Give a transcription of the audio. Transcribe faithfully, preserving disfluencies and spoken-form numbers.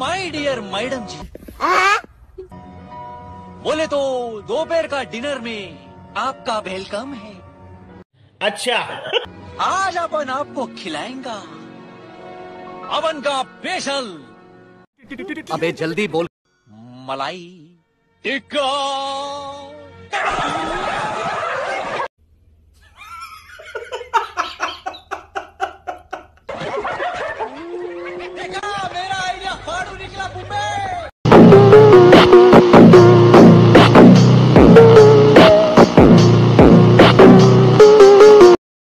My dear madam जी, बोले तो दोपहर का डिनर में आपका वेलकम है। अच्छा। आज अपन आपको खिलाएंगा अवन का स्पेशल। अबे जल्दी बोल। मलाई टिक्का। देखा, मेरा आइडिया फाड़ू निकला बुम्बे।